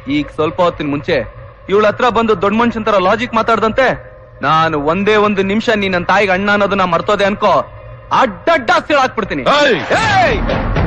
ಈಗ ಸ್ವಲ್ಪ ಹೊತ್ತಿನ ಮುಂಚೆ ಇವಳ ಹತ್ರ ಬಂದು ದೊಡ್ಡ ಮನುಷ್ಯನ್ ತರ ಲಾಜಿಕ್ ಮಾತಾಡ್ದಂತೆ ನಾನು ಒಂದೇ ಒಂದು ನಿಮಿಷ ನೀ ನನ್ನ ತಾಯಿಗೆ ಅಣ್ಣ ಅನ್ನೋದನ್ನ ಮರ್ತೋದೆ ಅನ್ಕೋ ಅಡ್ಡಡ್ಡ ಹಾಕ್ಬಿಡ್ತೀನಿ.